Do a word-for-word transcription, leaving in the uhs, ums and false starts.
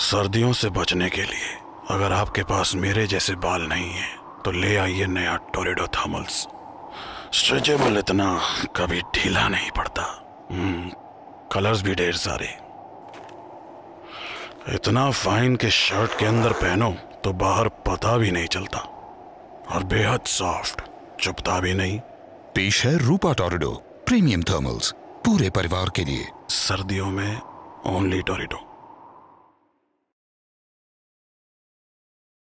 सर्दियों से बचने के लिए अगर आपके पास मेरे जैसे बाल नहीं है तो ले आइए नया टोरिडो थर्मल्स। स्ट्रेचेबल इतना, कभी ढीला नहीं पड़ता, कलर्स भी ढेर सारे, इतना फाइन कि शर्ट के अंदर पहनो तो बाहर पता भी नहीं चलता, और बेहद सॉफ्ट, चुभता भी नहीं। पेश है रूपा टोरिडो प्रीमियम थर्मल्स, पूरे परिवार के लिए। सर्दियों में ओनली टोरिडो।